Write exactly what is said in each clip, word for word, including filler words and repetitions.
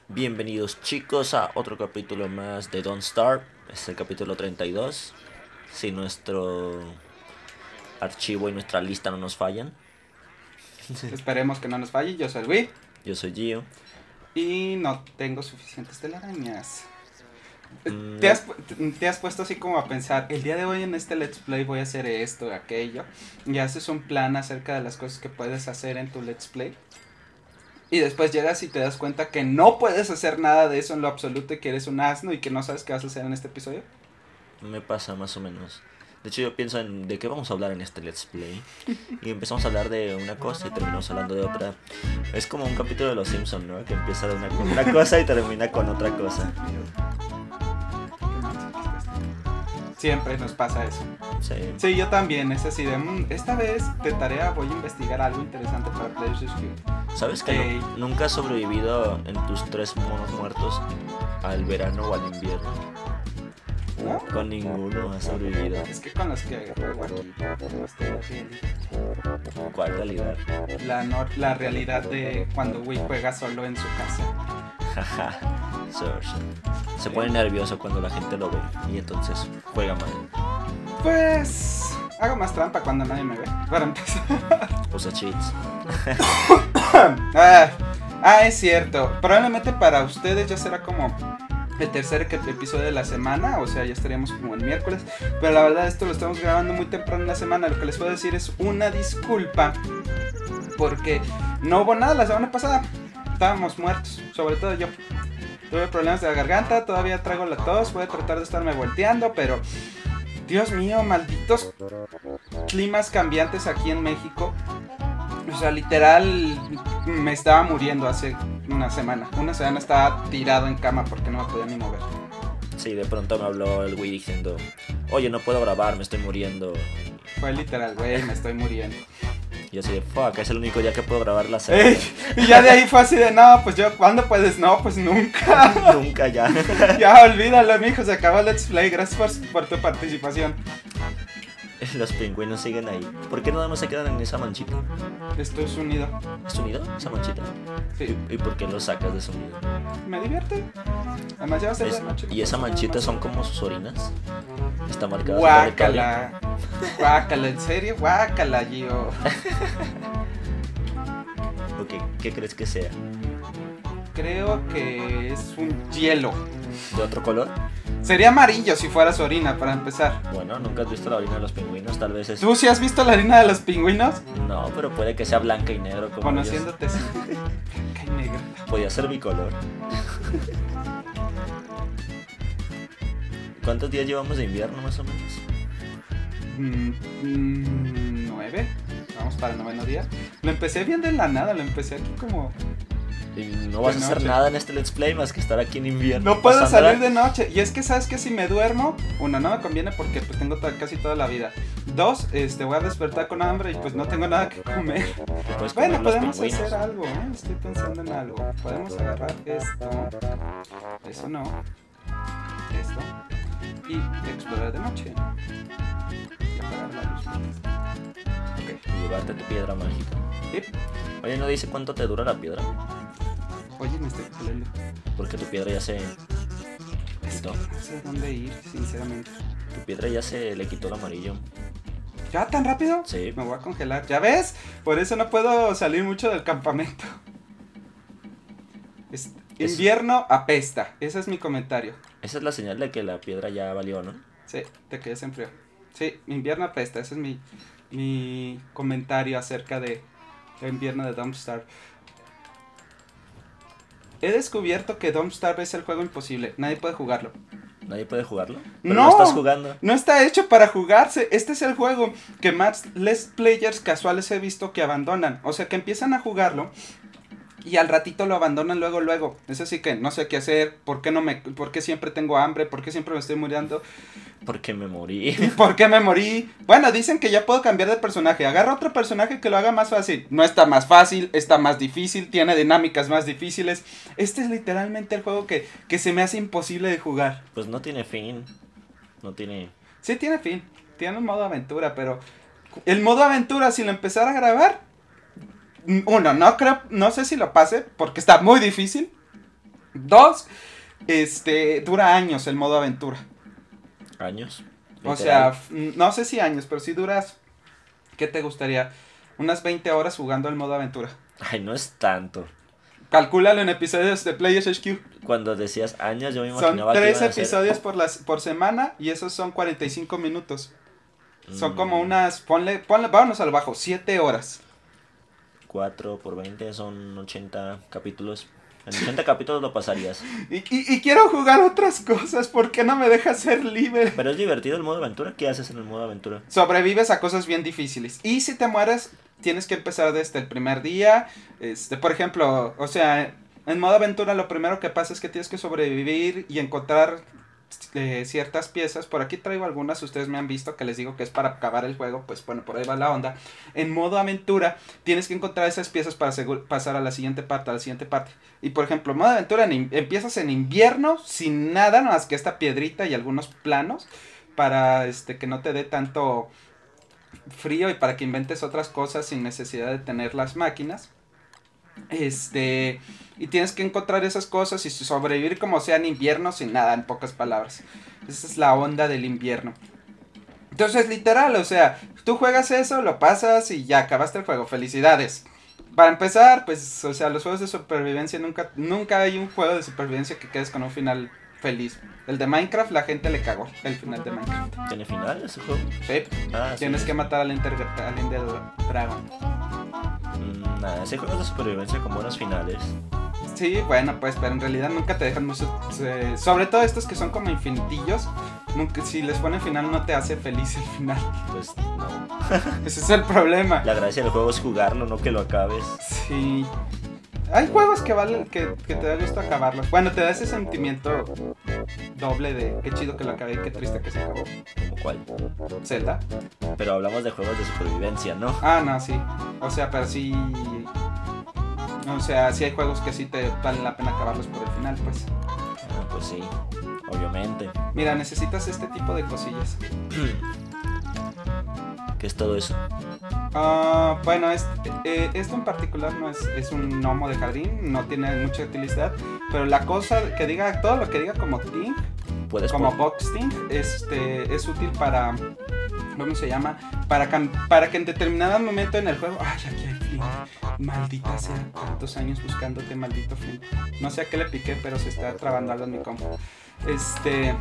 Bienvenidos chicos a otro capítulo más de Don't Starve. Es el capítulo treinta y dos. Si nuestro archivo y nuestra lista no nos fallan. Esperemos que no nos falle. Yo soy Wii. Yo soy Gio. Y no tengo suficientes telarañas. Mm, ¿Te, has, te has puesto así como a pensar, el día de hoy en este Let's Play voy a hacer esto, aquello, y haces un plan acerca de las cosas que puedes hacer en tu Let's Play? Y después llegas y te das cuenta que no puedes hacer nada de eso en lo absoluto y que eres un asno y que no sabes qué vas a hacer en este episodio. Me pasa más o menos. De hecho yo pienso en de qué vamos a hablar en este Let's Play. Y empezamos a hablar de una cosa y terminamos hablando de otra. Es como un capítulo de Los Simpsons, ¿no? Que empieza de una, con una cosa y termina con otra cosa. Siempre nos pasa eso. Sí. Sí, yo también, es así de, mmm, esta vez de tarea voy a investigar algo interesante para Players Guild. ¿Sabes que Ey. no- nunca has sobrevivido en tus tres monos muertos al verano o al invierno? ¿No? Con ninguno has sobrevivido. Es que con los que juego aquí, no estoy bien. ¿Cuál realidad? La, no- la realidad de cuando Wii juega solo en su casa. Jaja. Sorry. Se pone nervioso cuando la gente lo ve y entonces juega mal. Pues hago más trampa cuando nadie me ve. Para empezar. Usa cheats. ah, ah, es cierto. Probablemente para ustedes ya será como el tercer que- episodio de la semana. O sea, ya estaríamos como el miércoles. Pero la verdad esto lo estamos grabando muy temprano en la semana. Lo que les puedo decir es una disculpa. Porque no hubo nada la semana pasada. Estábamos muertos. Sobre todo yo. Tuve problemas de la garganta. Todavía traigo la tos. Voy a tratar de estarme volteando. Pero Dios mío, malditos climas cambiantes aquí en México. O sea, literal me estaba muriendo hace una semana. Una semana estaba tirado en cama porque no me podía ni mover. Sí, de pronto me habló el Wii diciendo, oye, no puedo grabar, me estoy muriendo. Fue literal, güey, me estoy muriendo. Y yo así de, fuck, es el único día que puedo grabar la serie. Ey, y ya de ahí fue así de, no, pues yo, ¿cuándo puedes? No, pues nunca. Nunca ya. Ya olvídalo, mijo, se acabó el Let's Play. Gracias por, por tu participación. Los pingüinos siguen ahí. ¿Por qué nada más se quedan en esa manchita? Esto es un nido. ¿Es su nido? ¿Esa manchita? Sí, ¿Y por qué lo sacas de su nido? me divierte. Además ya va a ser Es- de noche. ¿Y esa manchita son como sus orinas? Está marcada. con territorio. Guácala. Guácala, ¿en serio? Guácala, Gio. ¿O qué, qué crees que sea? Creo que es un hielo. ¿De otro color? Sería amarillo si fuera su orina, para empezar. Bueno, nunca has visto la orina de los pingüinos, tal vez es... ¿Tú sí has visto la orina de los pingüinos? No, pero puede que sea blanca y negro como ellos. Conociéndote, sí. Blanca y negra. Podría ser bicolor. ¿Cuántos días llevamos de invierno más o menos? Mm, mm, ¿Nueve? Vamos para el noveno día. Lo empecé bien de la nada, lo empecé aquí como... Y no vas De a hacer noche. nada en este Let's Play más que estar aquí en invierno. No puedo pasándola. salir de noche. Y es que, ¿sabes qué? Si me duermo, uno, no me conviene porque pues tengo to- casi toda la vida. Dos, este, voy a despertar con hambre y pues no tengo nada que comer. Te puedes Bueno, comer los podemos pingüinos. hacer algo, ¿eh? Estoy pensando en algo. Podemos agarrar esto. Eso no. Esto. Y explorar de noche. Y apagar la luz. Ok. Y llevarte tu piedra mágica. Sí. Oye, ¿no dice cuánto te dura la piedra? Oye, me estoy calando. Porque tu piedra ya se... Es que quitó. no sé dónde ir, sinceramente. Tu piedra ya se le quitó el amarillo. ¿Ya tan rápido? Sí. Me voy a congelar. ¿Ya ves? Por eso no puedo salir mucho del campamento. Es- Es- Invierno apesta. Ese es mi comentario. Esa es la señal de que la piedra ya valió, ¿no? Sí, de que ya se enfrió. Sí, invierno apesta. Ese es mi, mi comentario acerca de el invierno de Dumpstar. He descubierto que Dumpstar es el juego imposible. Nadie puede jugarlo. Nadie puede jugarlo. Pero No. lo estás jugando. No está hecho para jugarse. Este es el juego que más les players casuales he visto que abandonan. O sea, que empiezan a jugarlo y al ratito lo abandonan luego, luego. Es así que no sé qué hacer. ¿Por qué no me, por qué siempre tengo hambre? ¿Por qué siempre me estoy muriendo? Porque me morí. ¿Por qué me morí? Bueno, dicen que ya puedo cambiar de personaje. Agarra otro personaje que lo haga más fácil. No está más fácil, está más difícil, tiene dinámicas más difíciles. Este es literalmente el juego que, que se me hace imposible de jugar. Pues no tiene fin. No tiene... Sí, tiene fin. Tiene un modo aventura, pero el modo aventura, si lo empezara a grabar, uno, no creo, no sé si lo pase, porque está muy difícil. Dos, este, dura años el modo aventura. ¿Años? O Literal. sea, f- no sé si años, pero si duras, ¿qué te gustaría? Unas veinte horas jugando el modo aventura. Ay, no es tanto. Calcúlalo en episodios de Players H Q. Cuando decías años, yo me Son imaginaba que tres iban a ser- episodios por, las, por semana y esos son cuarenta y cinco minutos. Son Mm, como unas, ponle, ponle, vámonos al bajo, siete horas. cuatro por veinte son ochenta capítulos. En ochenta capítulos lo pasarías. Y, y, y quiero jugar otras cosas, ¿por qué no me dejas ser libre? Pero es divertido el modo aventura. ¿Qué haces en el modo aventura? Sobrevives a cosas bien difíciles. Y si te mueres, tienes que empezar desde el primer día. Este, por ejemplo, o sea, en modo aventura lo primero que pasa es que tienes que sobrevivir y encontrar eh, ciertas piezas. Por aquí traigo algunas, ustedes me han visto que les digo que es para acabar el juego, pues bueno, por ahí va la onda. En modo aventura tienes que encontrar esas piezas para segur- pasar a la siguiente parte, a la siguiente parte. Y por ejemplo, modo aventura en in- empiezas en invierno sin nada más que esta piedrita y algunos planos para este que no te dé tanto frío y para que inventes otras cosas sin necesidad de tener las máquinas. Este, y tienes que encontrar esas cosas y sobrevivir como sea en invierno sin nada, en pocas palabras. Esa es la onda del invierno. Entonces, literal, o sea, tú juegas eso, lo pasas y ya acabaste el juego. Felicidades. Para empezar, pues, o sea, los juegos de supervivencia nunca, nunca hay un juego de supervivencia que quedes con un final feliz. El de Minecraft, la gente le cagó el final de Minecraft. ¿Tiene final ese juego? Sí, Ah, sí. tienes que matar al Ender, al Ender Dragon. Mm, nada, ese juego es de supervivencia con buenos finales. Sí, bueno, pues, pero en realidad nunca te dejan mucho. eh, sobre todo estos que son como infinitillos. Nunca, si les ponen final, no te hace feliz el final. Pues no. Ese es el problema. La gracia del juego es jugarlo, no que lo acabes. Sí. Hay juegos que valen, que, que te da gusto acabarlos. Bueno, te da ese sentimiento doble de qué chido que lo acabé y qué triste que se acabó. ¿Como cuál? Zelda. Pero hablamos de juegos de supervivencia, ¿no? Ah, no, sí. O sea, pero sí. O sea, sí hay juegos que sí te valen la pena acabarlos por el final, pues. Ah, pues sí, obviamente. Mira, necesitas este tipo de cosillas. ¿Qué es todo eso? Ah, bueno, es- eh, esto en particular no es, es un gnomo de jardín, no tiene mucha utilidad, pero la cosa que diga, todo lo que diga como Ting, Puedes como pon- Box Ting, este, es útil para, ¿cómo se llama? Para, cam- para que en determinado momento en el juego, ay, aquí hay Flint, maldita sea, tantos años buscándote, maldito Flint, no sé a qué le piqué, pero se está trabando algo en mi compu, este...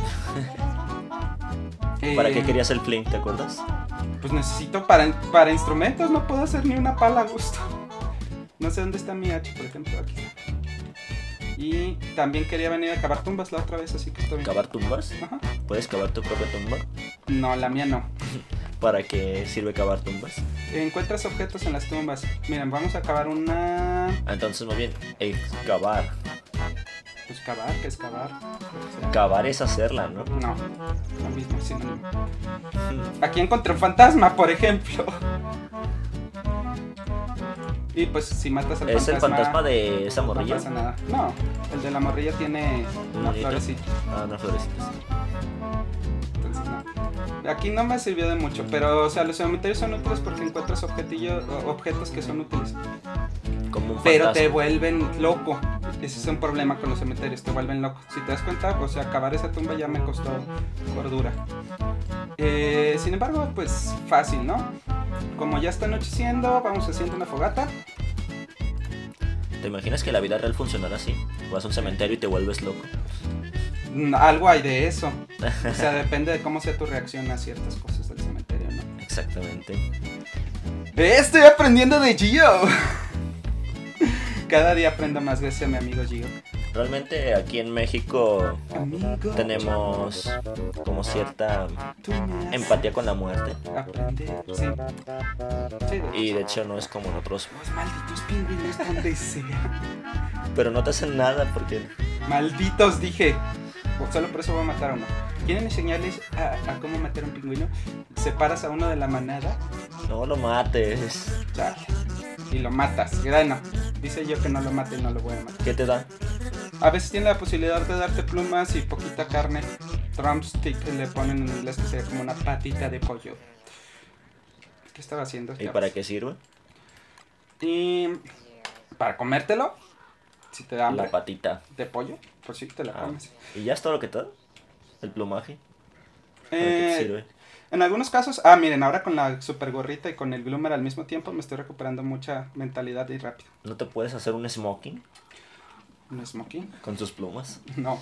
¿Para eh, qué querías el Flint, te acuerdas? Pues necesito para, para instrumentos, no puedo hacer ni una pala a gusto. No sé dónde está mi hacha, por ejemplo, aquí. Y también quería venir a cavar tumbas la otra vez, así que estoy bien. ¿Cavar tumbas? Ajá. ¿Puedes cavar tu propia tumba? No, la mía no. ¿Para qué sirve cavar tumbas? Encuentras objetos en las tumbas. Miren, vamos a cavar una... Ah, entonces muy bien, excavar. Pues cavar, ¿qué es cavar? O sea, Cavar es hacerla, ¿no? no, lo mismo, sinónimo. Aquí encontré un fantasma, por ejemplo. Y pues si matas al ¿Es fantasma... el fantasma de esa No morrilla? pasa nada. No, el de la morrilla tiene una ¿Morrillita? florecita. Ah, una florecita. Sí. Entonces no. Aquí no me sirvió de mucho, pero o sea, los cementerios son útiles porque encuentras objetillo, o- objetos que son útiles. Como un Pero fantasma. te vuelven loco. Ese es un problema con los cementerios, te vuelven loco. Si te das cuenta, o sea, acabar esa tumba ya me costó cordura. Eh, sin embargo, pues fácil, ¿no? Como ya está anocheciendo, vamos haciendo una fogata. ¿Te imaginas que la vida real funcionara así? Vas a un cementerio y te vuelves loco. Mm, Algo hay de eso. O sea, depende de cómo sea tu reacción a ciertas cosas del cementerio, ¿no? Exactamente. Eh, Estoy aprendiendo de Gio. Cada día aprendo más gracias a mi amigo Gio. Realmente aquí en México Amigo, tenemos como cierta tú me haces empatía con la muerte. aprender, sí. Sí, de Y de hecho no es como en otros. los malditos pingüinos donde sea. Pero no te hacen nada porque Malditos, dije. O solo por eso voy a matar a uno. ¿Quieren enseñarles a, a cómo matar a un pingüino? Separas a uno de la manada, no lo mates. chale, y lo matas. Bueno, dice yo que no lo mate y no lo voy a matar. ¿Qué te da? A veces tiene la posibilidad de darte plumas y poquita carne. Drumstick le ponen en inglés que sería como una patita de pollo. ¿Qué estaba haciendo? ¿Y para qué sirve? Y para comértelo, si te da hambre. La patita. De pollo, por si te la Ah, comes. ¿y ya es todo lo que te da? ¿El plumaje? ¿Para Eh, qué te sirve? En algunos casos, ah, miren, ahora con la super gorrita y con el gloomer al mismo tiempo me estoy recuperando mucha mentalidad y rápido. ¿No te puedes hacer un smoking ¿Un smoking? con tus plumas? No.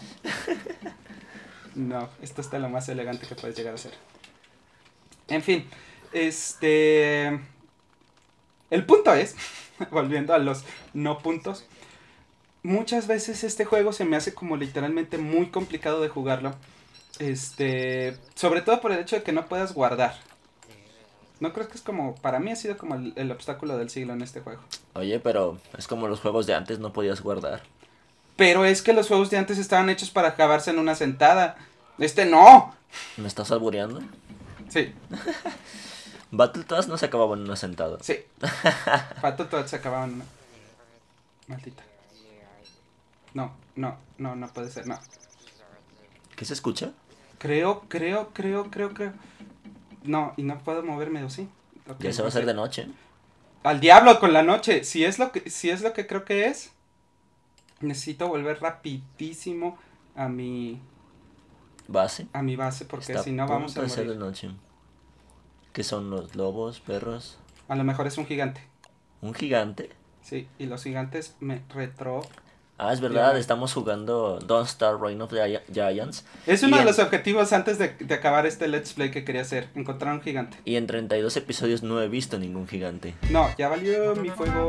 No, esto está lo más elegante que puedes llegar a ser. En fin, este... El punto es, volviendo a los no puntos, muchas veces este juego se me hace como literalmente muy complicado de jugarlo. Este, sobre todo por el hecho de que no puedas guardar. No creo que es como, para mí ha sido como el, el obstáculo del siglo en este juego. Oye, pero es como los juegos de antes, no podías guardar. Pero es que los juegos de antes estaban hechos para acabarse en una sentada. Este no. ¿Me estás albureando? Sí, Battletoads no se acababa en una sentada. sí. Pato todos se acababan en una. Maldita. No, no, no, no puede ser, no. ¿Qué se escucha? Creo, creo, creo, creo, creo. No, y no puedo moverme, ¿o sí? Ok, Ya se va a no sé. hacer de noche. Al diablo con la noche. Si es lo que, si es lo que creo que es, necesito volver rapidísimo a mi, Base. a mi base porque Está si no vamos a punto de ser de morir. noche. ¿Qué son los lobos, perros? A lo mejor es un gigante. ¿Un gigante? Sí, y los gigantes me retro. Ah, es verdad, Dios. estamos jugando Don't Start Reign of the Gi- Giants. Es uno Y de en- los objetivos antes de, de acabar este Let's Play que quería hacer. Encontrar un gigante. Y en treinta y dos episodios no he visto ningún gigante. No, ya valió mi fuego.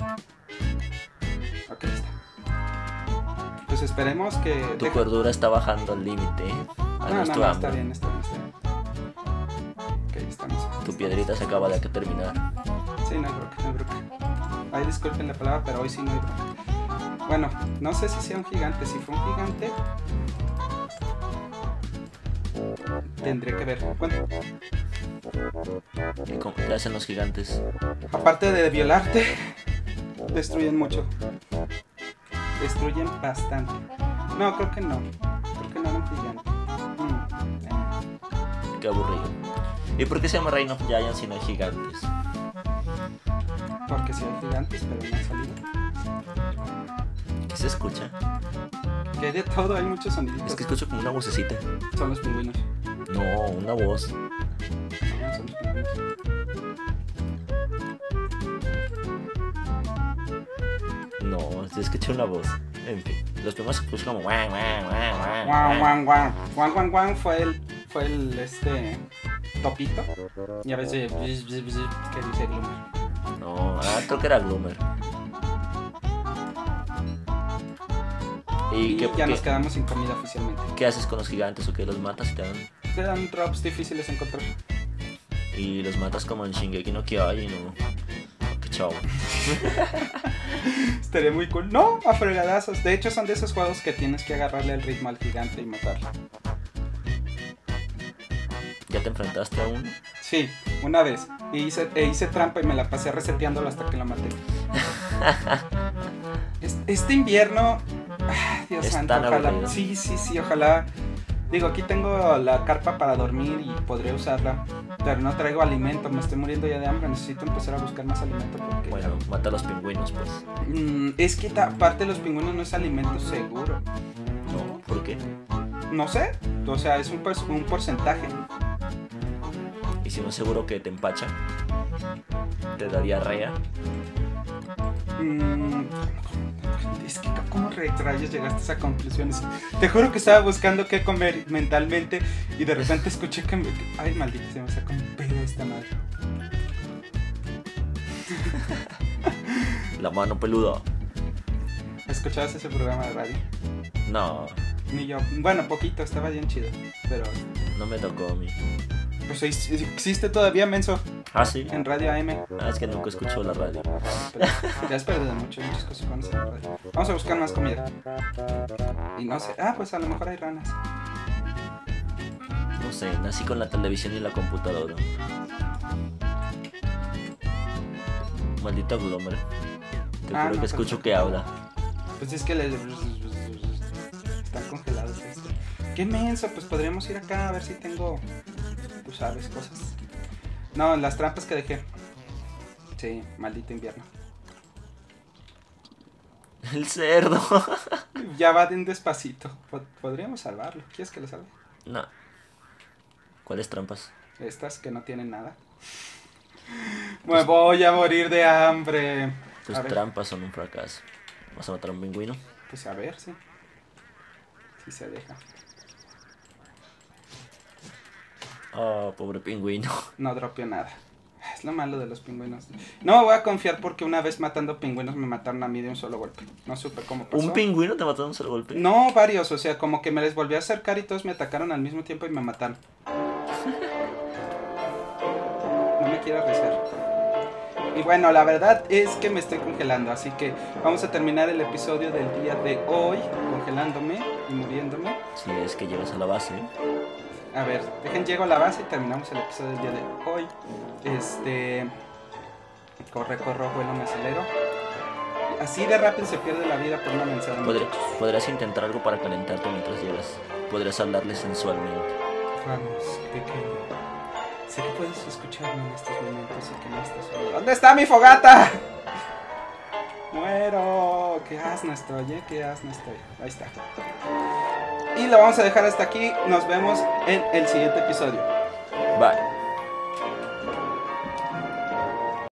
Ok, está. Pues esperemos que... Tu deja- cordura está bajando al límite. ¿eh? A No, no, nuestro no, hambre. está bien, está bien, está bien. Ok, estamos. Tu piedrita se acaba de terminar. Sí, no hay bronca, no hay bronca. Ay, disculpen la palabra, pero hoy sí no hay bronca. Bueno, no sé si sea un gigante. Si fue un gigante, tendré que ver. ¿Cuánto? ¿Y cómo- ¿Qué hacen los gigantes? Aparte de violarte, destruyen mucho. Destruyen bastante. No, creo que no. Creo que no era un gigante. Mm, eh. Qué aburrido. ¿Y por qué se llama Reign of Giants si no hay gigantes? Porque sí hay gigantes, pero no han salido. ¿Qué se escucha? Que hay de todo, hay muchos sonidos. Es que escucho como una vocecita. Son los pingüinos. No, una voz. No, son los pingüinos. No, se escucha una voz. En fin, los primeros se escuchan como guau, guau, guau, guau, Guan, guau. guan, guan. Guan, guan, guan fue el, fue el, este, topito. Y a veces, bzz, bzz, bzz, que dice Gloomer. No, ah, creo que era Gloomer. ¿Y Y qué, ya qué- nos quedamos sin comida oficialmente. qué haces con los gigantes o qué? ¿Los matas y te dan? Te dan drops difíciles de encontrar. Y los matas como en Shingeki no Kyojin o... Qué chavo. Estaría muy cool. No, a fregadazos. De hecho, son de esos juegos que tienes que agarrarle el ritmo al gigante y matarlo. ¿Ya te enfrentaste a uno? Sí, una vez. Y hice, e hice trampa y me la pasé reseteándolo hasta que lo maté. Es- Este invierno... ah, Dios Es santo, tan ojalá. aburrido. Sí, sí, sí, ojalá. Digo, aquí tengo la carpa para dormir y podría usarla. Pero no traigo alimento, me estoy muriendo ya de hambre. Necesito empezar a buscar más alimento porque... Bueno, mata a los pingüinos, pues. Mm, es que ta- parte de los pingüinos no es alimento seguro. No, ¿por qué? No sé, o sea, es un, pers- un porcentaje. Y si no es seguro que te empacha, te da diarrea. Mm, es que, ¿cómo re- rayos llegaste a esa conclusión? Es- Te juro que estaba buscando qué comer mentalmente y de repente escuché que me... que- ay, maldita, se me sacó un pedo esta madre. La mano peluda. ¿Escuchabas ese programa de radio? No, Ni yo. Bueno, poquito, estaba bien chido. Pero, no me tocó a mí. pues ex- existe todavía, menso, Ah, sí. en Radio A M. Ah, es que nunca escucho la radio. Pero ya has perdido mucho, muchas cosas cuando se radio. Vamos a buscar más comida. Y no sé. Ah, pues a lo mejor hay ranas. No sé, nací con la televisión y la computadora. Maldito Gloomer. Te Ah, juro no, que escucho perfecto. que habla. Pues es que le... están congelados esto. Qué menso, pues podríamos ir acá a ver si tengo, tú sabes, cosas. No, las trampas que dejé. Sí, maldito invierno. El cerdo. Ya va de un despacito. Pod- Podríamos salvarlo. ¿Quieres que lo salve? No. ¿Cuáles trampas? Estas que no tienen nada. Me voy a morir de hambre. Tus A ver, trampas son un fracaso. ¿Vas a matar a un pingüino? pues a ver, sí. Si se deja. Oh, pobre pingüino. No dropeó nada. Es lo malo de los pingüinos. No me voy a confiar porque una vez matando pingüinos me mataron a mí de un solo golpe. No supe cómo pasó. ¿Un pingüino te mató de un solo golpe? No, varios, o sea, como que me les volví a acercar y todos me atacaron al mismo tiempo y me mataron. No me quiero arriesgar. Y bueno, la verdad es que me estoy congelando, así que vamos a terminar el episodio del día de hoy congelándome y muriéndome. Si es que llegas a la base. A ver, dejen llego a la base y terminamos el episodio del día de hoy. Este... Corre, corro, vuelo, me acelero. Así de rápido se pierde la vida por una mensaje. Podr- Podrías intentar algo para calentarte mientras llegas. Podrías hablarle sensualmente. Vamos, pequeño. Sé que puedes escucharme en estos momentos y que no estás solo. ¿Dónde está mi fogata? Muero. Qué asno estoy, eh. Qué asno estoy. Ahí está. Y lo vamos a dejar hasta aquí. Nos vemos en el siguiente episodio. Bye.